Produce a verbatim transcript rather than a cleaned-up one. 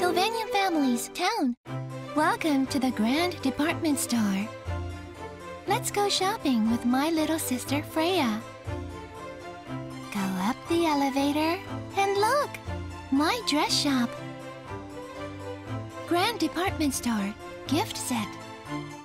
Sylvania Families, town. Welcome to the Grand Department Store. Let's go shopping with my little sister Freya. Go up the elevator and look, my dress shop. Grand Department Store, gift set.